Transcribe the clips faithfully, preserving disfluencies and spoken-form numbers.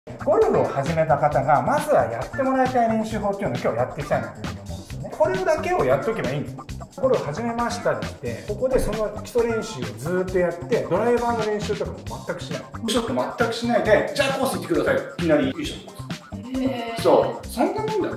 ゴルフを始めた方がまずはやってもらいたい練習法っていうのを今日やっていきたいなというふうに思うんですよね。これだけをやっとけばいいんです。ゴルフ始めましたって言って、ここでその基礎練習をずーっとやって、ドライバーの練習とかも全くしない。ショット全くしないで、じゃあコース行ってください。いきなりいいショット。へー。そう、そんなもんだよ。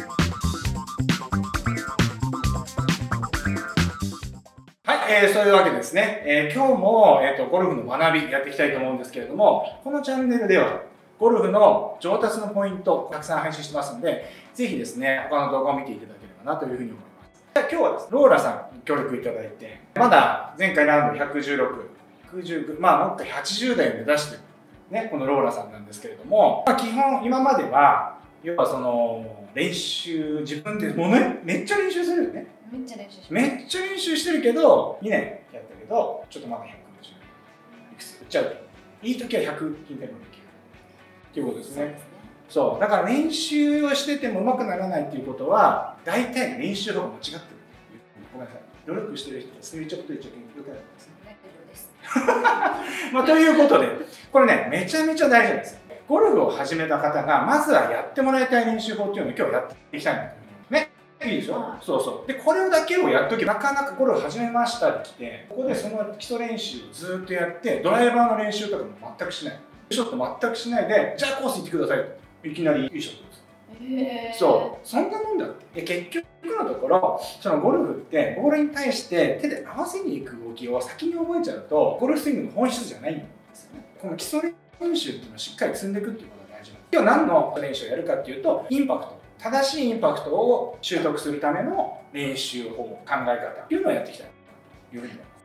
はい、えー、そういうわけですね。えー、今日も、えーと、ゴルフの学びやっていきたいと思うんですけれども、このチャンネルでは、ゴルフの上達のポイントをたくさん配信してますので、ぜひですね、他の動画を見ていただければなというふうに思います。今日はですね、ローラさんに協力いただいて、まだ前回ラウンドひゃくじゅうろく、ひゃくじゅうきゅう、まあもっとはちじゅうだいを目指してる、ね、このローラさんなんですけれども、まあ、基本今までは、要はその練習、自分でもうね、めっちゃ練習するよね。 めっちゃ練習します。 めっちゃ練習してるけど、にねんやったけど、ちょっとまだひゃくごじゅういくつ打っちゃうと。いい時はひゃく均点もできる。っていうことですね。そう。だから練習をしてても上手くならないっていうことは、大体練習法が間違ってる。ごめんなさい。努力してる人は垂直という直径によくなるんですね。 大丈夫です。 まあということで、これね、めちゃめちゃ大事なんです。ゴルフを始めた方が、まずはやってもらいたい練習法っていうのを今日やっていきたいなというふうにね。いいでしょ。そうそう。で、これだけをやっとけば、なかなかゴルフ始めましたって来て、ここでその基礎練習をずっとやって、ドライバーの練習とかも全くしない。ショット全くしないで、じゃあコース行ってくださいと。いきなりいいショットです。へー。そう。そんなもんだって。で、結局のところ、そのゴルフって、ボールに対して手で合わせに行く動きを先に覚えちゃうと、ゴルフスイングの本質じゃないんですよね。この基礎練習っていうのをしっかり積んでいくっていうことが大事なんです。今日何の練習をやるかっていうと、インパクト。正しいインパクトを習得するための練習法、考え方っていうのをやっていきたいというふうに思います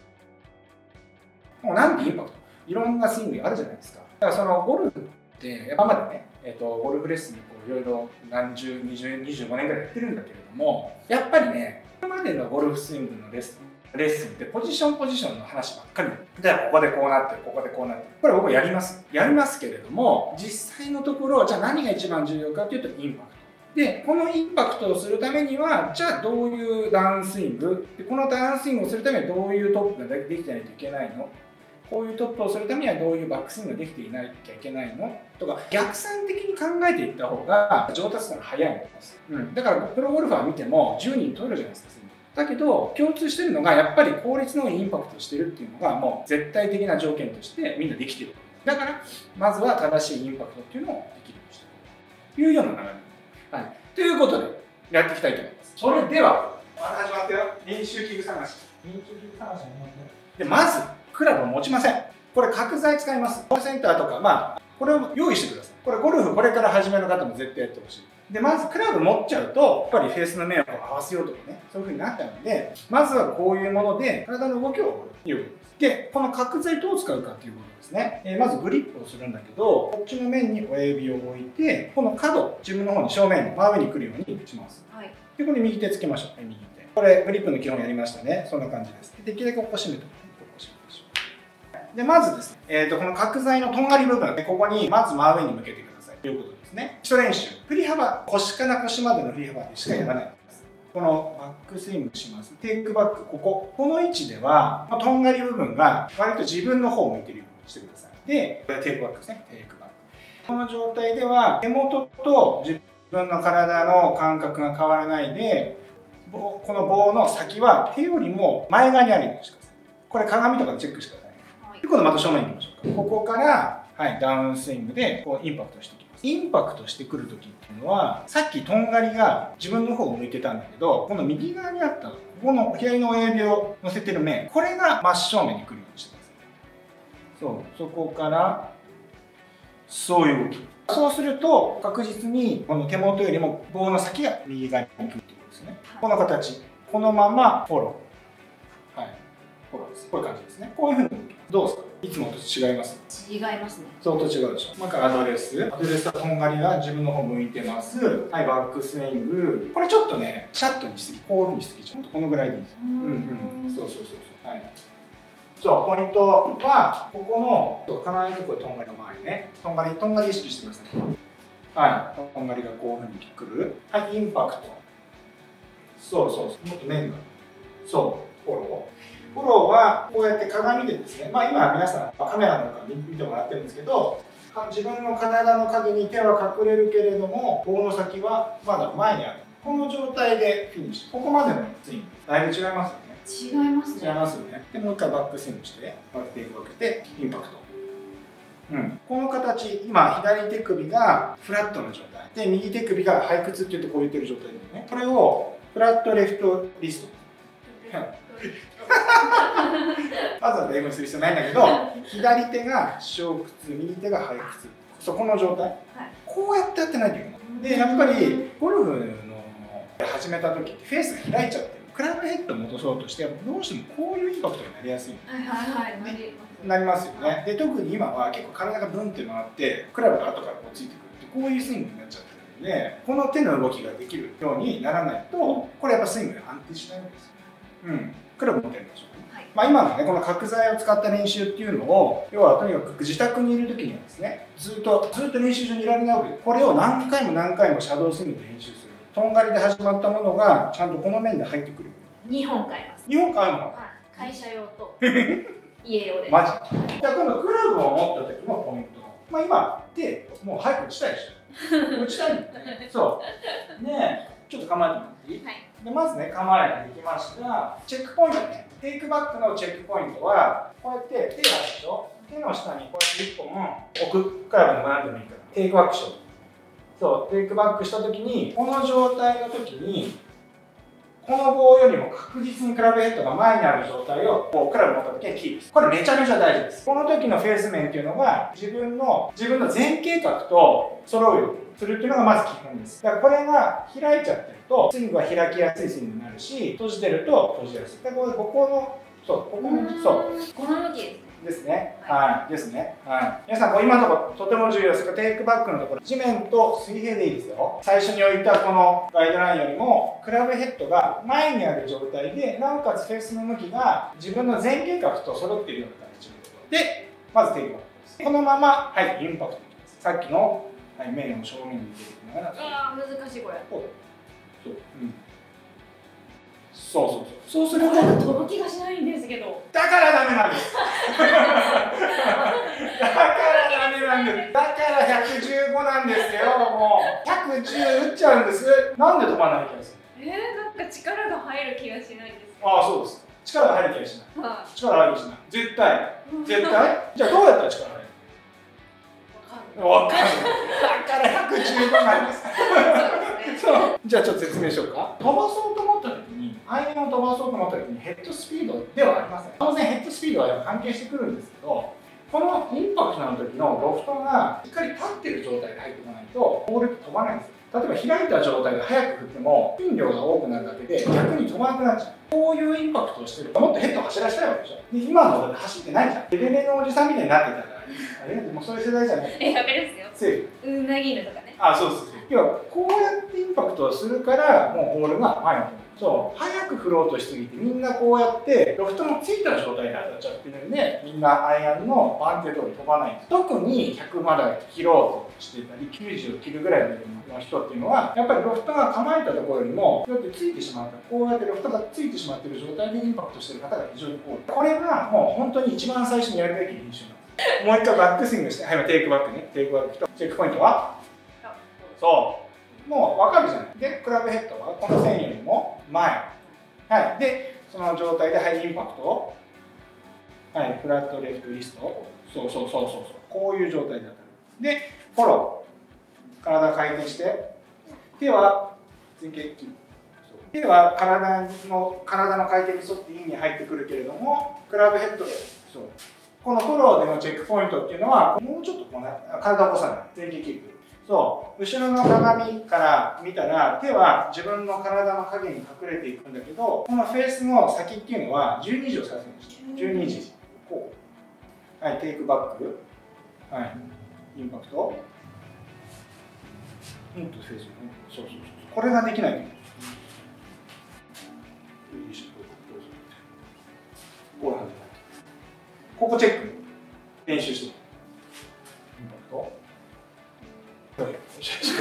。もうなんてインパクト、いろんなスイングがあるじゃないですか。だからそのゴルフって今までね、えー、とゴルフレッスンにこういろいろ何十、にじゅう、にじゅうごねんぐらいやってるんだけれども、やっぱりね、今までのゴルフスイングのレッスンレッスンってポジションポジションの話ばっかり。じゃあここでこうなってる、ここでこうなってる。これ僕やります。やりますけれども、実際のところ、じゃあ何が一番重要かというとインパクト。で、このインパクトをするためには、じゃあどういうダウンスイング、でこのダウンスイングをするためにはどういうトップができてないといけないの、こういうトップをするためにはどういうバックスイングができていなきゃいけないのとか、逆算的に考えていった方が上達が早いんです。うん、だからプロゴルファー見てもじゅうにん取るじゃないですか。だけど共通してるのがやっぱり効率のいいインパクトをしてるっていうのがもう絶対的な条件としてみんなできてる。だからまずは正しいインパクトっていうのをできるようにしていくというような流れ。はい。ということでやっていきたいと思います。それではまた始まったよ。練習器具探し。練習器具探しでまずクラブを持ちません。これ角材使います。コールセンターとか、まあこれを用意してください。これゴルフこれから始める方も絶対やってほしい。でまずクラブ持っちゃうとやっぱりフェースの面を合わせようとかね、そういう風になっちゃうので、まずはこういうもので体の動きを覚えるということです。でこの角材どう使うかということですね。えー、まずグリップをするんだけど、こっちの面に親指を置いて、この角自分の方に正面に真上に来るようにします。はい、でこれ右手つけましょう。右手。これグリップの基本やりましたね。そんな感じです。できるだけここ締めておく。でまずですね、えー、とこの角材のとんがり部分、ここにまず真上に向けてくださいということですね。基礎練習、振り幅、腰から腰までの振り幅でしかやらないです。このバックスイングします。テイクバック、ここ、この位置では、とんがり部分が割と自分の方を向いてるようにしてください。で、これテイクバックですね、テイクバック。この状態では、手元と自分の体の感覚が変わらないで、この棒の先は手よりも前側にあるようにしてください。これ鏡とかでチェックしてください。で今度また正面に行きましょうか。ここから、はい、ダウンスイングでこうインパクトしていきます。インパクトしてくるときっていうのは、さっきとんがりが自分の方を向いてたんだけど、この右側にあったここの左の親指を乗せてる面、これが真正面に来るようにしてください。そう、そこからそういう動き。そうすると確実にこの手元よりも棒の先が右側に来るってことですね。この形、このままフォロー。はい。こういう感じですね。こういうふうにどうですか？いつもと違います？ 違いますね。 相当違うでしょ。まあ、アドレス。アドレスはとんがりが自分の方向いてます。はい、バックスイング。これちょっとね、シャットにしすぎ。こういうふうにしすぎちゃう。このぐらいでいいです。うんうん。そうそうそうそう。はい。そう、ポイントは、ここの、必ずこれとんがりの周りね。とんがり、とんがり意識してください。はい。とんがりがこういうふうにくる。はい、インパクト。そうそうそう。もっと面が。そう、フォロー。フォローはこうやって鏡でですね、まあ今皆さんカメラなんか見てもらってるんですけど、 自分の体の影に手は隠れるけれども、棒の先はまだ前にある。この状態でフィニッシュ。ここまでのスイング、だいぶ違いますよね。 違いますね。 違いますよね。で、もう一回バックスイングして、こうやってテイク分けて、インパクト。うん、この形、今、左手首がフラットな状態。で、右手首が背屈って言ってこう言ってる状態ですね。これをフラットレフトリスト。わざわざ英語にする必要ないんだけど、左手が小屈、右手が背屈。そこの状態。はい、こうやってやってないといけない。で、やっぱりゴルフの始めた時ってフェースが開いちゃってる。クラブヘッドを戻そうとして、どうしてもこういうインパクトになりやすい。 はいはいはい、 なりますよね。で、特に今は結構体がブンって回って、クラブが後からこうついてくるって、こういうスイングになっちゃってるので、この手の動きができるようにならないと、これやっぱスイングで安定しないんですよ。うん。クラブ持ってるんでしょうね。はい、まあ今のね、この角材を使った練習っていうのを、要はとにかく自宅にいる時にはですね、ずっと、ずっと練習場にいられないわけで、これを何回も何回もシャドースイングで練習する。とんがりで始まったものが、ちゃんとこの面で入ってくる。 にほん買います。 にほん買うの？ はい、会社用と家用で。 マジ？じゃあ今度クラブを持った時のポイント。まあ今ってもう早く打ちたいでしょ。打ちたいんだよね。そう。ねえ、ちょっと構えてもらっていい？はい。でまずね構えができましたら、チェックポイントね。テイクバックのチェックポイントはこうやって手があるでしょ。手の下にこうやっていっぽん置く。クラブの何でもいいから。テイクバックしよう。そう、テイクバックした時にこの状態の時に。この棒よりも確実にクラブヘッドが前にある状態をこうクラブ持った時にキープする。これめちゃめちゃ大事です。この時のフェース面っていうのが自分の自分の前傾角と揃うようにするっていうのがまず基本です。だからこれが開いちゃってるとスイングは開きやすいスイングになるし、閉じてると閉じやすい。だからここのそうここのそうこの向きです。 ですね。はい。ですね。はい。皆さん、今のところとても重要ですが、テイクバックのところ、地面と水平でいいですよ。最初に置いたこのガイドラインよりも、クラブヘッドが前にある状態で、なおかつフェースの向きが自分の前傾角と揃っているような形で、まずテイクバックです。このまま、はい、インパクトいきます。さっきの、はい、面を正面に出ていくのが、 ああ、難しいこれ。 そう。そう。うん。そうそうそう。そうすると届きがしないんですけど。 だからダメなんです。だからダメなんです。だからひゃくじゅうごなんですよ。もうひゃくじゅう打っちゃうんです。なんで飛ばない気がする？ えー、なんか力が入る気がしないんですけど。 ああ、そうです。力が入る気がしない。はい、力入る気がしない。絶対。絶対？じゃあどうやったら力入る？わかんない。だからひゃくじゅうごなんです。そう。じゃあちょっと説明しようか。飛ばそうと思った時に、アイアンを飛ばそうと思った時にヘッドスピードではありません。当然ヘッドスピードは関係してくるんですけど、このインパクトの時のロフトがしっかり立ってる状態で入ってこないとボールって飛ばないんですよ。例えば開いた状態で速く振ってもスピン量が多くなるだけで逆に飛ばなくなっちゃう。こういうインパクトをしてるともっとヘッドを走らせたいわけでしょ。で今のだって走ってないじゃん。レベレのおじさんみたいになってたらあれもうそういう世代じゃない。 え、やべですよ。 セーフ。 うなぎ犬とかね。 あ、そうです。要はこうやってインパクトをするからもうボールが前に飛ぶ。そう早く振ろうとしすぎてみんなこうやってロフトのついた状態で当たっちゃってるんでみんなアイアンの番手通り飛ばないんです。特にひゃくまだ切ろうとしてたりきゅうじゅうを切るぐらいの人っていうのはやっぱりロフトが構えたところよりもこうやってついてしまったこうやってロフトがついてしまっている状態でインパクトしている方が非常に多い。これがもう本当に一番最初にやるべき練習なんです。もう一回バックスイングして、はい、テイクバックね。テイクバックとチェックポイントはそう。もう分かるじゃない。で、クラブヘッドはこの線よりも前。はい。で、その状態でハイインパクトを、はい、フラットレフトリスト。そうそうそうそうそう。こういう状態で当たる。で、フォロー。体回転して、手は前傾筋。手は体の体の回転に沿ってインに入ってくるけれども、クラブヘッドで、そう。このフォローでのチェックポイントっていうのは、もうちょっとこうね、体を起こさない。前傾キープ。そう後ろの鏡から見たら手は自分の体の影に隠れていくんだけどこのフェースの先っていうのはじゅうにじを指すんです。じゅうにじこうはいテイクバックはいインパクトうんとフェースねそうそうそうこれができないといけない。こういう感じここチェック練習してインパクト難しい。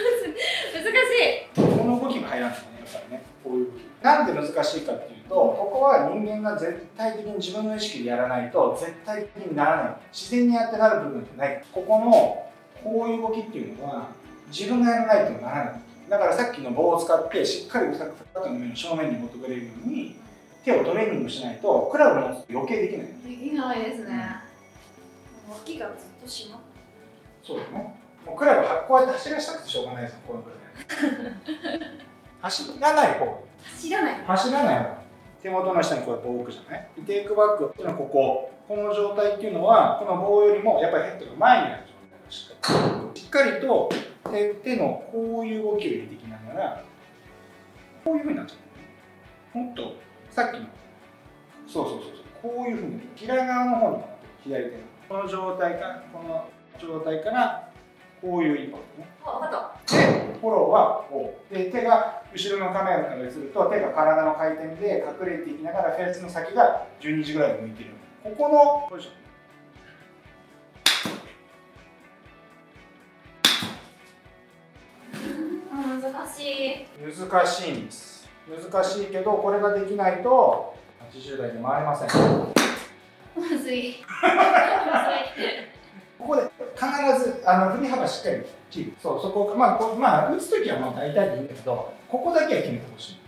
この動きが入らないね、やっぱりね。こういう動き。なんで難しいかっていうと、ここは人間が絶対的に自分の意識でやらないと絶対的にならない。自然にやってなる部分ってない。ここのこういう動きっていうのは自分がやらないとならない。だからさっきの棒を使ってしっかりフラットの面を正面に持ってくれるように手をトレーニングしないとクラブの持つと余計できない。 できないですね。脇がずっと締まって。 そうだね。もうクラブはこうやって走らせたくてしょうがないですよ、このくらい。走らない方。 走らない。 走らない方。手元の下にこれ棒を置くじゃない。テイクバックっていうのはここ。この状態っていうのはこの棒よりもやっぱりヘッドが前にある状態がしっかり。しっかりと手, 手のこういう動きを入れていきながらこういうふうになっちゃう。もっとさっきのそうそうそうそうこういうふうに平側の方に左手のこの状態からこの状態からこういうインパクトね。 あ、分かった。 でフォローはこうで手が後ろのカメラから映ると手が体の回転で隠れていきながらフェースの先がじゅうにじぐらいで向いている。ここのポジション。 難しい。 難しいんです。難しいけどこれができないとはちじゅう代で回れません。 むずい。 ここで必ずあの振り幅しっかりキープ。そうそこまあこまあ打つときはまあ大体でいいんだけどここだけは決めてほしい。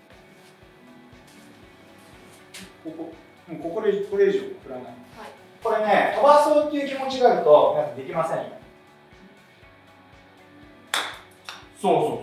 ここもうここでこれ以上振らない。はい、これね飛ばそうっていう気持ちがあると皆さんできませんよ。そうそうそう。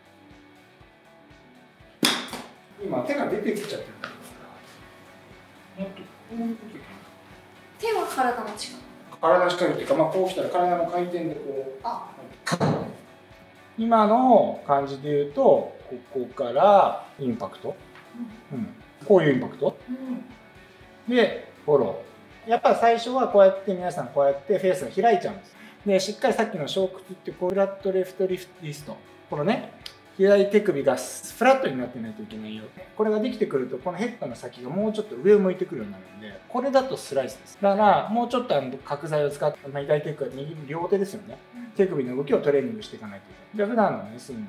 今手が出てきちゃってるんだからもっとこういうことか手は体の力体の力っていうか、まあ、こう来たら体の回転でこうあ今の感じで言うとここからインパクト、うんうん、こういうインパクト、うん、でフォローやっぱり最初はこうやって皆さんこうやってフェースが開いちゃうんですでしっかりさっきの小屈ってこうフラットレフトリストこのね左手首がフラットになってないといけないよ。これができてくるとこのヘッドの先がもうちょっと上を向いてくるようになるんでこれだとスライスです。だからもうちょっとあの角材を使って左手首右両手ですよね。手首の動きをトレーニングしていかないといけない。で普段のねスイング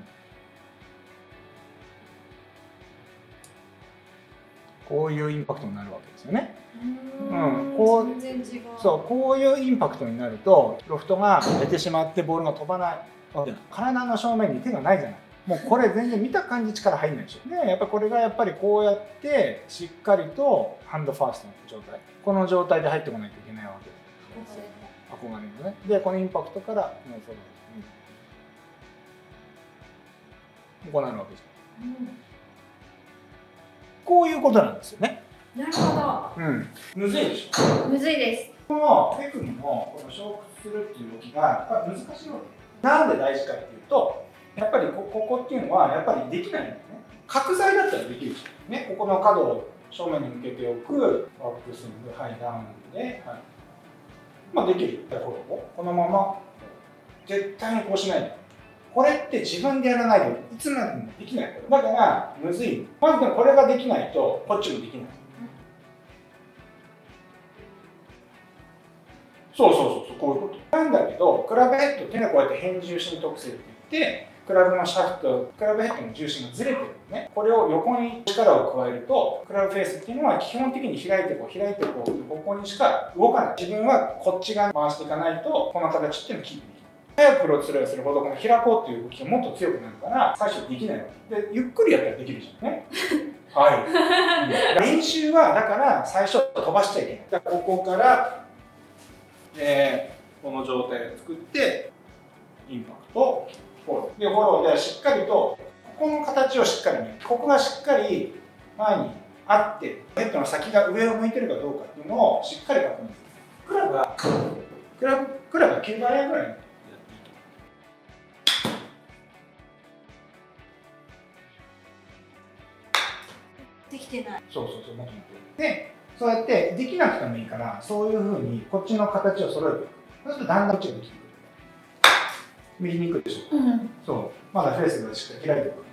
こういうインパクトになるわけですよね。 うん、こう全然違う。 そうこういうインパクトになるとロフトが出てしまってボールが飛ばない。体の正面に手がないじゃない。もうこれ全然見た感じ力入んないでしょ。でやっぱこれがやっぱりこうやってしっかりとハンドファーストの状態この状態で入ってこないといけないわけです。憧れのね。でこのインパクトからもうその、うん、こうなるわけです。うん、こういうことなんですよね。 なるほど。 うん。むずいでしょ。 むずいです。 この手首のこの小屈するっていう動きが難しいわけ。なんで大事かっていうと。やっぱりここっていうのはやっぱりできないんだよね。角材だったらできるし、ね、ここの角を正面に向けておくアップスイング、ハイダウンで、はい、まあできる。このまま絶対にこうしないで。これって自分でやらないといつまでもできない。だからむずい。まずこれができないとこっちもできない。そうそうそうそうこういうこと。なんだけどクラブヘッドっていうのはこうやって変重心特性って言って。クラブのシャフト、クラブヘッドの重心がずれてるのね。これを横に力を加えると、クラブフェースっていうのは基本的に開いてこう、開いてこう、ここにしか動かない。自分はこっち側に回していかないと、この形っていうのをキープできない。早くクロスすればするほど、この開こうっていう動きがもっと強くなるから、最初できないわけ。で、ゆっくりやったらできるじゃんね。はい。練習は、だから最初飛ばしちゃいけない。だからここから、えー、この状態を作って、インパクトをフォロー。で、フォローでしっかりと、ここの形をしっかり見る。ここがしっかり前にあって、ヘッドの先が上を向いてるかどうかっていうのをしっかり確認する。クラブは、クラブ、クラブはきゅうばいぐらいやっていいと。できてない。 そうそうそう、もっともっと。で、そうやってできなくてもいいから、そういうふうにこっちの形を揃えていく。そうするとだんだんこっちができてくる。見にくいでしょ、うん、そうまだフェースがしっかり開いてる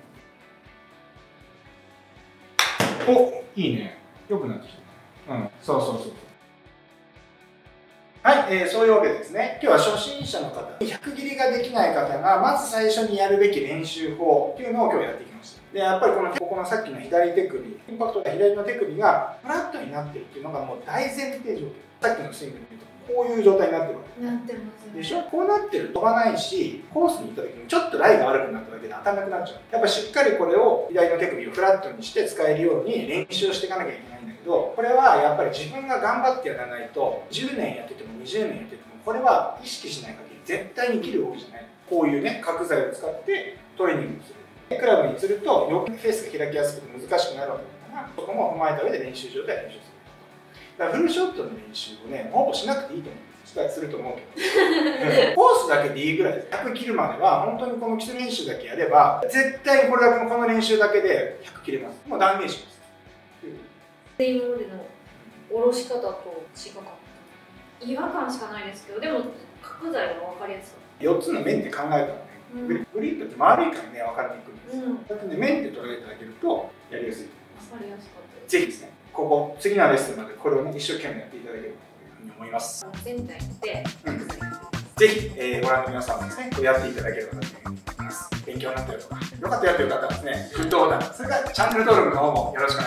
おいいねよくなってきたうんそうそうそうはい、えー、そういうわけですね今日は初心者の方ひゃく切りがができない方がまず最初にやるべき練習法っていうのを今日やってきました。でやっぱりこのここのさっきの左手首、インパクトが左の手首がフラットになってるっていうのがもう大前提条件。さっきのスイングで言うとこういう状態になってるわけなってますでしょ。こうなってると飛ばないし、コースに行った時にちょっとライが悪くなっただけで当たらなくなっちゃう。やっぱしっかりこれを左の手首をフラットにして使えるように練習をしていかなきゃいけないんだけど、これはやっぱり自分が頑張ってやらないとじゅうねんやっててもにじゅうねんやっててもこれは意識しない限り絶対に生きる動きじゃない。こういうね角材を使ってトレーニングする。クラブにすると余計フェースが開きやすくて難しくなるわけだから、そこも踏まえた上で練習場では練習する。だからフルショットの練習をねほぼしなくていいと思う。すると思うけどコースだけでいいぐらいです。ひゃく切るまでは本当にこの基礎練習だけやれば絶対にこれだけのこの練習だけでひゃく切れます。もう断言します。 今までの下ろし方と違かった違和感しかないですけど、でも角材は分かりやすかった。 よっつの面で考えたらね、うん、グリップって丸いからね分かりにくいんです。うん、だってね面で捉えていただけるとやりやすいと思います。分かりやすかったです。ぜひですね、ここ次のレッスンまでこれをね一生懸命やっていただければというふうに思います。 全体で、うん、 ぜひ、えー、ご覧の皆さんもですね、こうやっていただければと思います。勉強になってるとか、よかったよという方はですね、グッドボタン、それからチャンネル登録の方もよろしくお願いします。